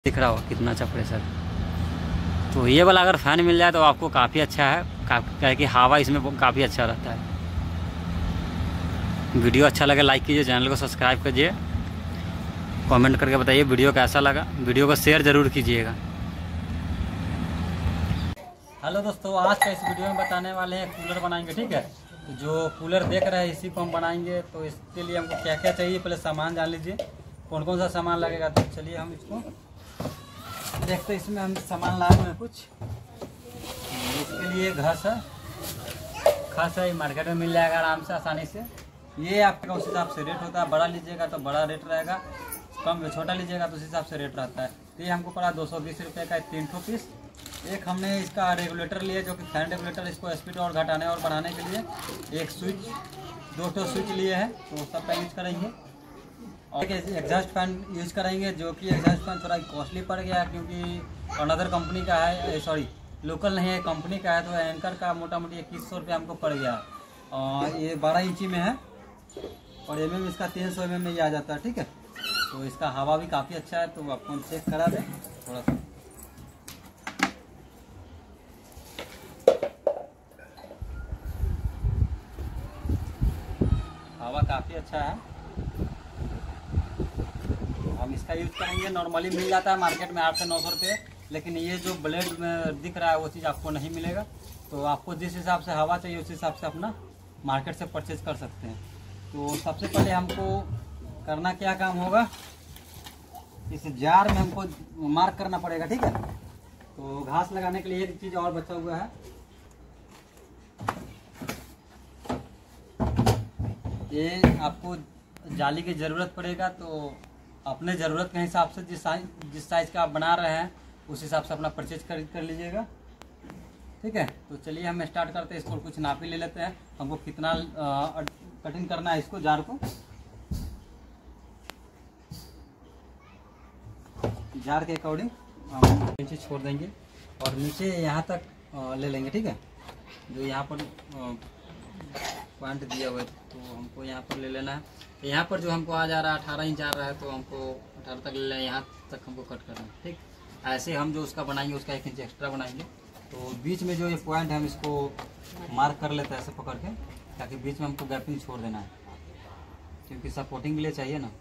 दिख रहा होगा कितना अच्छा प्रेशर। तो ये वाला अगर फ़ैन मिल जाए तो आपको काफ़ी अच्छा है, क्या कि हवा इसमें काफ़ी अच्छा रहता है। वीडियो अच्छा लगे लाइक कीजिए, चैनल को सब्सक्राइब कीजिए, कमेंट करके बताइए वीडियो कैसा लगा, वीडियो को शेयर ज़रूर कीजिएगा। हेलो दोस्तों, आज का इस वीडियो में बताने वाले हैं कूलर बनाएंगे। ठीक है, तो जो कूलर देख रहे हैं इसी को हम बनाएंगे। तो इसके लिए हमको क्या क्या चाहिए पहले सामान जान लीजिए, कौन कौन सा सामान लगेगा। तो चलिए हम इसको देखते हैं। इसमें हम सामान लाए हुए हैं कुछ। इसके लिए घास है, मार्केट में मिल जाएगा आराम से आसानी से। ये आपका उस हिसाब से रेट होता है, बड़ा लीजिएगा तो बड़ा रेट रहेगा, कम छोटा लीजिएगा तो उस हिसाब से रेट रहता है। तो ये हमको पड़ा 220 रुपये का 3 ठो पीस। एक हमने इसका रेगुलेटर लिया जो कि फैन रेगुलेटर, इसको स्पीड और घटाने और बढ़ाने के लिए। एक स्विच, 2 ठो स्विच लिए हैं, तो सबका यूज करेंगे। और एक एग्जॉस्ट फैन यूज करेंगे, जो कि एग्जॉस्ट फैन थोड़ा कॉस्टली पड़ गया क्योंकि अनदर कंपनी का है, सॉरी लोकल नहीं है, कंपनी का है। तो एंकर का मोटा मोटी 2100 रुपये हमको पड़ गया। और ये 12 इंची में है और mm इसका 300 mm में ये आ जाता है। ठीक है, तो इसका हवा भी काफ़ी अच्छा है। तो आपको चेक करा दें थोड़ा सा। हवा काफ़ी अच्छा है, हम इसका यूज करेंगे। नॉर्मली मिल जाता है मार्केट में 800 से 900 रुपये, लेकिन ये जो ब्लेड में दिख रहा है वो चीज़ आपको नहीं मिलेगा। तो आपको जिस हिसाब से हवा चाहिए उस हिसाब से अपना मार्केट से परचेज कर सकते हैं। तो सबसे पहले हमको करना क्या काम होगा, इस जार में हमको मार्क करना पड़ेगा। ठीक है, तो घास लगाने के लिए एक चीज़ और बचा हुआ है। ये आपको जाली की ज़रूरत पड़ेगा, तो अपने ज़रूरत के हिसाब से जिस साइज़ का आप बना रहे हैं उस हिसाब से अपना परचेज कर लीजिएगा। ठीक है, तो चलिए हम स्टार्ट करते हैं। इसको कुछ नापी ले लेते हैं, हमको कितना कटिंग करना है इसको, जार को। जार के अकॉर्डिंग हम नीचे छोड़ देंगे और नीचे यहाँ तक ले लेंगे। ठीक है, जो यहाँ पर पॉइंट दिया हुआ है तो हमको यहाँ पर ले लेना है। यहाँ पर जो हमको आ जा रहा है 18 इंच आ रहा है, तो हमको 18 तक ले लेना है, यहाँ तक हमको कट करना है। ठीक, ऐसे हम जो उसका बनाएंगे उसका 1 इंच एक्स्ट्रा बनाएंगे। तो बीच में जो ये पॉइंट है हम इसको मार्क कर लेते हैं ऐसे पकड़ के, ताकि बीच में हमको गैपिंग छोड़ देना है, क्योंकि सपोर्टिंग के लिए चाहिए ना।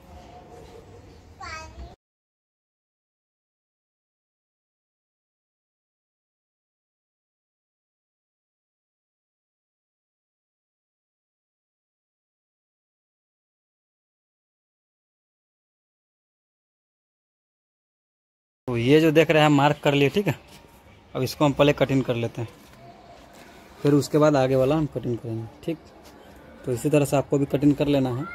तो ये जो देख रहे हैं हम मार्क कर लिए। ठीक है, अब इसको हम पहले कटिंग कर लेते हैं, फिर उसके बाद आगे वाला हम कटिंग करेंगे। ठीक, तो इसी तरह से आपको भी कटिंग कर लेना है।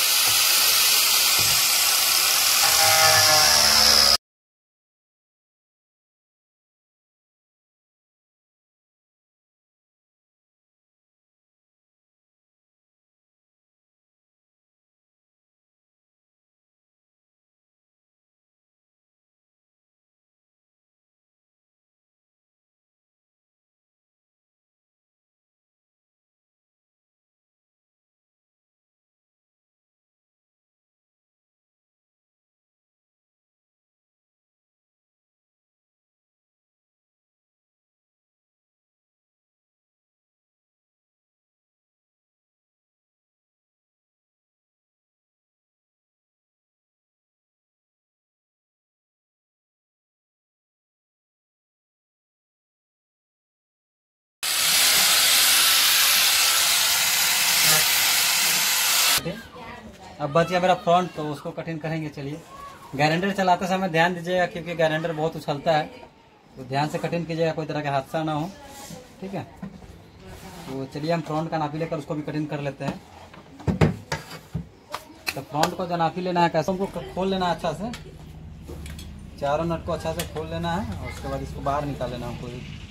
अब बच गया मेरा फ्रंट, तो उसको कटिंग करेंगे। चलिए, ग्राइंडर चलाते समय ध्यान दीजिएगा क्योंकि ग्राइंडर बहुत उछलता है, तो ध्यान से कटिंग कीजिएगा, कोई तरह का हादसा ना हो। ठीक है, तो चलिए हम फ्रंट का नापी लेकर उसको भी कटिंग कर लेते हैं। तो फ्रंट को जो नापी लेना है, कैसे हमको खोल लेना है अच्छा से, चारों नट को अच्छा से खोल लेना है और उसके बाद इसको बाहर निकाल लेना हमको।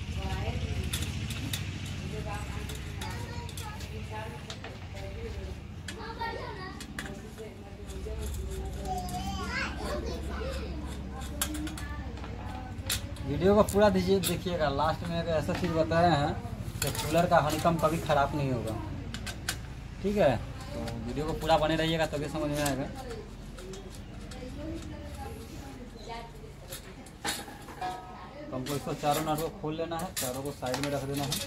वीडियो को पूरा देखिएगा, लास्ट में एक ऐसा चीज़ बताए हैं कि कूलर का हनीकम कभी ख़राब नहीं होगा। ठीक है, तो वीडियो को पूरा बने रहिएगा तभी समझ में आएगा। हमको इसको चारों नट को खोल लेना है, चारों को साइड में रख देना है।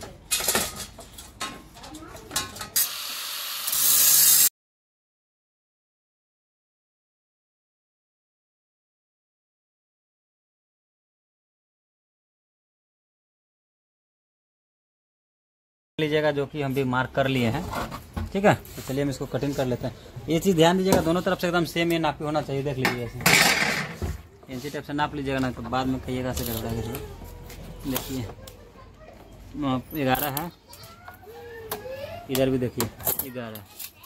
लीजिएगा जो कि हम भी मार्क कर लिए हैं, ठीक है। तो चलिए हम इसको कटिंग कर लेते हैं। ये चीज़ ध्यान दीजिएगा, दोनों तरफ से एकदम सेम ये नापी होना चाहिए। देख लीजिए ऐसे इंची टेप से नाप लीजिएगा ना, तो बाद में कहिएगा से गड़बड़ा है। देखिए 11 है, इधर भी देखिए 11।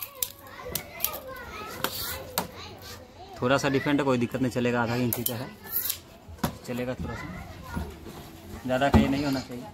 थोड़ा सा डिफरेंट है, कोई दिक्कत नहीं, चलेगा। आधा इंची का है, चलेगा। थोड़ा सा ज़्यादा कहीं नहीं होना चाहिए।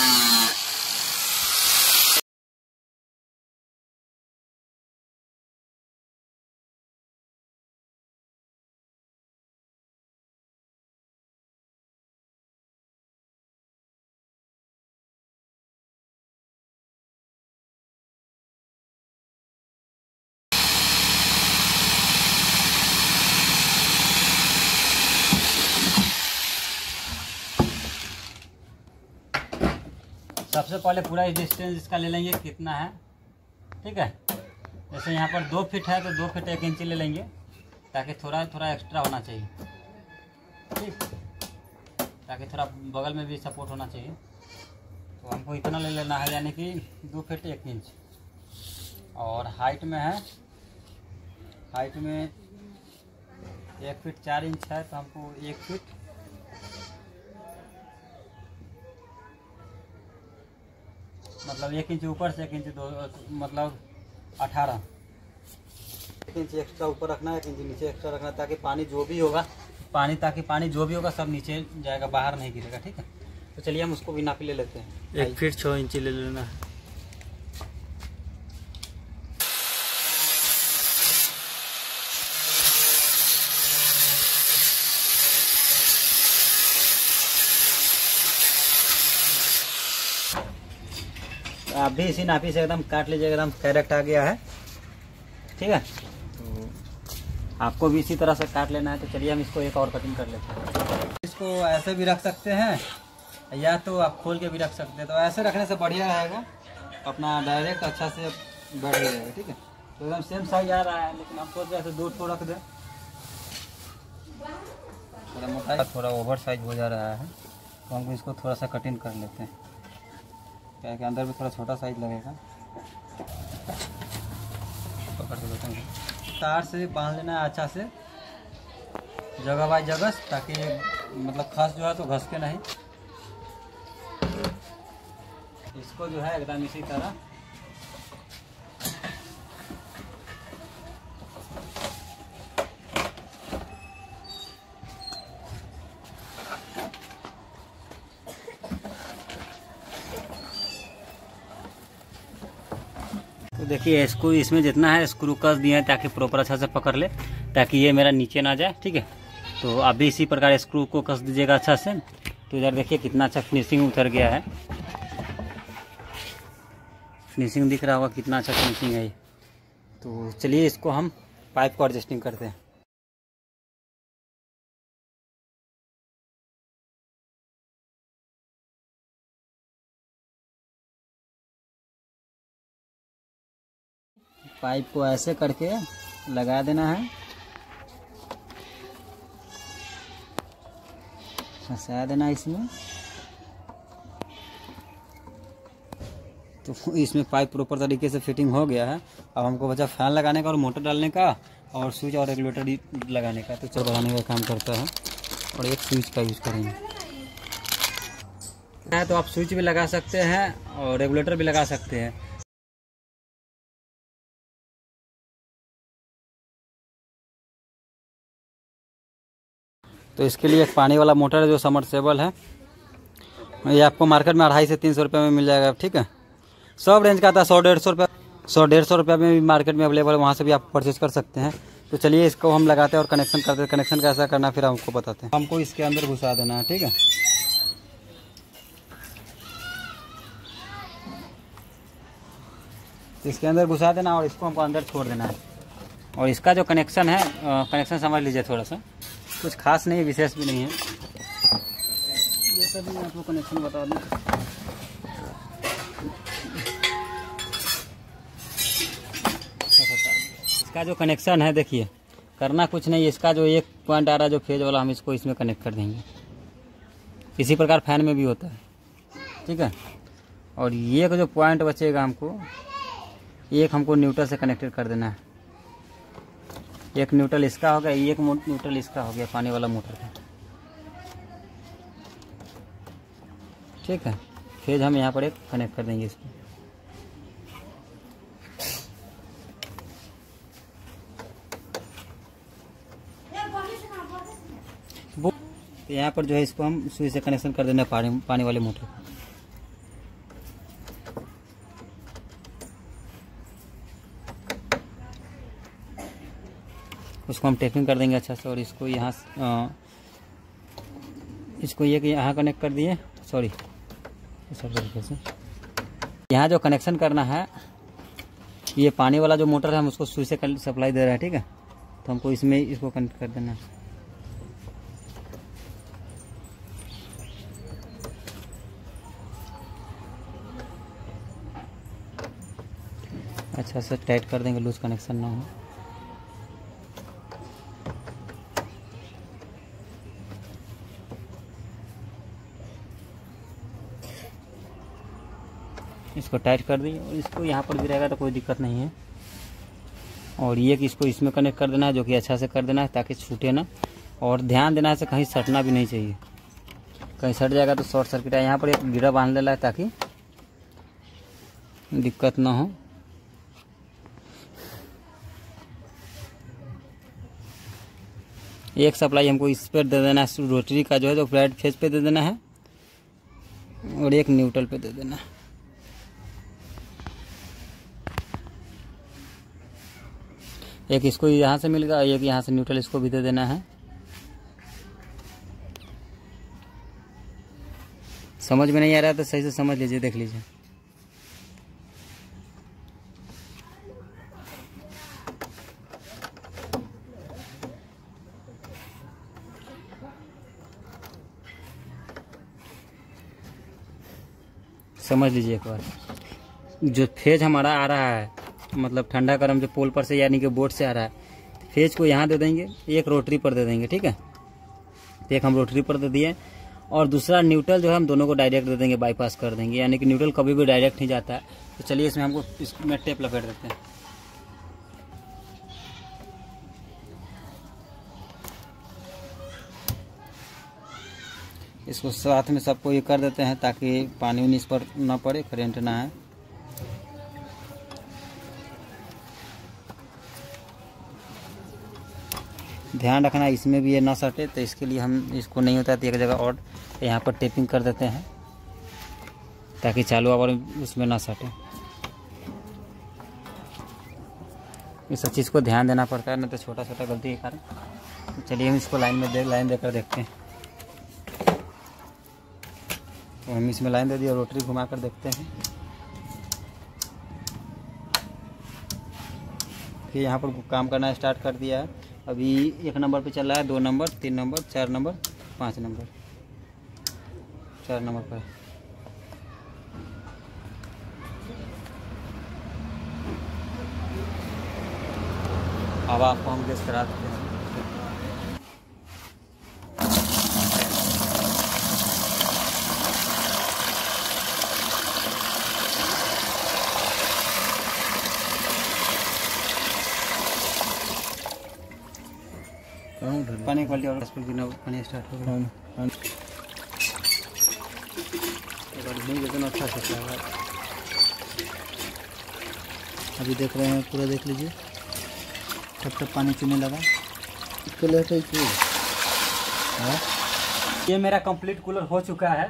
सबसे पहले पूरा डिस्टेंस इसका ले लेंगे कितना है, ठीक है। जैसे यहाँ पर 2 फीट है तो 2 फीट 1 इंची ले लेंगे, ताकि थोड़ा थोड़ा एक्स्ट्रा होना चाहिए, ठीक, ताकि थोड़ा बगल में भी सपोर्ट होना चाहिए। तो हमको इतना ले लेना है, यानी कि 2 फीट 1 इंच। और हाइट में है, हाइट में 1 फीट 4 इंच है, तो हमको 1 फीट मतलब 1 इंच ऊपर से 1 इंच 2 मतलब 18 इंच एक्स्ट्रा ऊपर रखना है, 1 इंच नीचे एक्स्ट्रा रखना है, ताकि पानी जो भी होगा सब नीचे जाएगा, बाहर नहीं गिरेगा, ठीक है। तो चलिए हम उसको भी नापी ले लेते हैं। 1 फीट 6 इंची ले लेना है। आप भी इसी नापी से एकदम काट लीजिएगा, एकदम करेक्ट आ गया है, ठीक है। तो आपको भी इसी तरह से काट लेना है। तो चलिए हम इसको एक और कटिंग कर लेते हैं। इसको ऐसे भी रख सकते हैं, या तो आप खोल के भी रख सकते हैं। तो ऐसे रखने से बढ़िया रहेगा, अपना डायरेक्ट अच्छा से बैठ जाएगा, ठीक है। तो एकदम सेम साइज आ रहा है, लेकिन हम सोच रहे थे 2 ठो रख दें, थोड़ा मोटा थोड़ा ओवर साइज हो जा रहा है। तो हमको इसको थोड़ा सा कटिंग कर लेते हैं, क्या कि अंदर भी थोड़ा छोटा साइज लगेगा। पकड़ के लेते हैं, तार से बांध लेना है अच्छा से, जगह बाई जगह, ताकि मतलब खस जो है तो घस के नहीं। इसको जो है एकदम इसी तरह तो देखिए इसको इसमें जितना है स्क्रू कस दिए हैं, ताकि प्रॉपर अच्छा से पकड़ ले, ताकि ये मेरा नीचे ना जाए, ठीक है। तो आप भी इसी प्रकार स्क्रू को कस दीजिएगा अच्छा से। तो इधर देखिए कितना अच्छा फिनिशिंग उतर गया है, फिनिशिंग दिख रहा होगा, कितना अच्छा फिनिशिंग है ये। तो चलिए इसको हम पाइप को एडजस्टिंग करते हैं। पाइप को ऐसे करके लगा देना है, फंसा देना इसमें। तो इसमें पाइप प्रॉपर तरीके से फिटिंग हो गया है। अब हमको बचा फैन लगाने का और मोटर डालने का और स्विच और रेगुलेटर लगाने का। तो चल बढ़ाने का काम करता है, और एक स्विच का यूज़ करेंगे। तो आप स्विच भी लगा सकते हैं और रेगुलेटर भी लगा सकते हैं। तो इसके लिए एक पानी वाला मोटर है जो समरसेबल है, ये आपको मार्केट में 250 से 300 रुपये में मिल जाएगा, ठीक है। सब रेंज का आता है, 100-150 रुपये, 100-150 रुपये में भी मार्केट में अवेलेबल है, वहाँ से भी आप परचेज कर सकते हैं। तो चलिए इसको हम लगाते हैं और कनेक्शन करते हैं। कनेक्शन कैसा करना फिर हमको बताते हैं। हमको इसके अंदर घुसा देना है, ठीक है। इसके अंदर घुसा देना और इसको हमको अंदर छोड़ देना है। और इसका जो कनेक्शन है, कनेक्शन समझ लीजिए, थोड़ा सा कुछ खास नहीं है, विशेष भी नहीं है। जैसा भी आपको कनेक्शन बता दूँ। इसका जो कनेक्शन है देखिए, करना कुछ नहीं, इसका जो एक पॉइंट आ रहा है जो फेज वाला, हम इसको इसमें कनेक्ट कर देंगे। इसी प्रकार फैन में भी होता है, ठीक है। और ये का जो पॉइंट बचेगा हमको, एक हमको न्यूट्रल से कनेक्टेड कर देना है। एक न्यूट्रल इसका हो गया, एक न्यूट्रल इसका हो गया, पानी वाला मोटर का, ठीक है। फेज हम यहाँ पर एक कनेक्ट कर देंगे इसको। तो यहाँ पर जो है इसको हम सुई से कनेक्शन कर देना है पानी वाले मोटर को। उसको हम टेपिंग कर देंगे अच्छा से। और इसको यहाँ इसको ये यहाँ कनेक्ट कर दिए, सॉरी सब तरीके से। यहाँ जो कनेक्शन करना है, ये पानी वाला जो मोटर है हम उसको सुई से सप्लाई दे रहे हैं, ठीक है। तो हमको इसमें इसको कनेक्ट कर देना है। अच्छा से टाइट कर देंगे, लूज कनेक्शन ना हो। इसको टाइट कर दिए और इसको यहाँ पर भी रहेगा तो कोई दिक्कत नहीं है। और ये कि इसको इसमें कनेक्ट कर देना है, जो कि अच्छा से कर देना है ताकि छूटे ना। और ध्यान देना है, कहीं सटना भी नहीं चाहिए, कहीं सट जाएगा तो शॉर्ट सर्किट है। यहाँ पर एक गिरा बांध लेना है ताकि दिक्कत ना हो। एक सप्लाई हमको इस पर दे देना है, रोटरी का जो है तो फ्लैट फेज पे दे देना है, और एक न्यूट्रल पे दे देना है। एक इसको यहाँ से मिलेगा, एक यहाँ से न्यूट्रल इसको भी दे देना है। समझ में नहीं आ रहा है तो सही से समझ लीजिए, देख लीजिए। समझ लीजिए एक बार। जो फेज हमारा आ रहा है, मतलब ठंडा गर्म जो पोल पर से यानी कि बोर्ड से आ रहा है, फेज को यहाँ दे देंगे, एक रोटरी पर दे देंगे, ठीक है। तो एक हम रोटरी पर दे दिए, और दूसरा न्यूट्रल जो है हम दोनों को डायरेक्ट दे देंगे, बाईपास कर देंगे, यानी कि न्यूट्रल कभी भी डायरेक्ट नहीं जाता है। तो चलिए इसमें हमको इसमें टेप लपेट देते हैं। इसको साथ में सबको ये कर देते हैं ताकि पानी उनी इस पर ना पड़े, करंट ना है। ध्यान रखना इसमें भी ये ना सटे, तो इसके लिए हम इसको नहीं होता तो एक जगह और यहाँ पर टेपिंग कर देते हैं ताकि चालू आवर उसमें ना सटे। इस सब चीज़ को ध्यान देना पड़ता है, ना तो छोटा छोटा गलती के कारण। तो चलिए हम इसको लाइन देकर देखते हैं। तो हम इसमें लाइन दे दिए, रोटरी घुमा कर देखते हैं। फिर यहाँ पर काम करना स्टार्ट कर दिया है। अभी 1 नंबर पे चल रहा है, 2 number, 3 number, 4 number, 5 number, 4 number पर। अब आपको हम गेस करा देते हैं। पानी क्वालिटी और पानी स्टार्ट हो गया। अच्छा से अभी देख रहे हैं, पूरा देख लीजिए, तब पानी चुने लगा। ये मेरा कंप्लीट कूलर हो चुका है।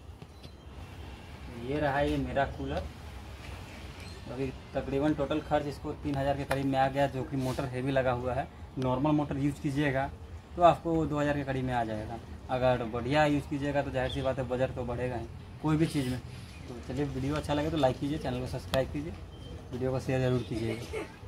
ये रहा ये मेरा कूलर। अभी तकरीबन टोटल खर्च इसको 3000 के करीब में आ गया, जो कि मोटर हेवी लगा हुआ है। नॉर्मल मोटर यूज़ कीजिएगा तो आपको 2000 के करीब में आ जाएगा। अगर बढ़िया यूज़ कीजिएगा तो जाहिर सी बात है बजट तो बढ़ेगा ही कोई भी चीज़ में। तो चलिए, वीडियो अच्छा लगे तो लाइक कीजिए, चैनल को सब्सक्राइब कीजिए, वीडियो को शेयर ज़रूर कीजिएगा।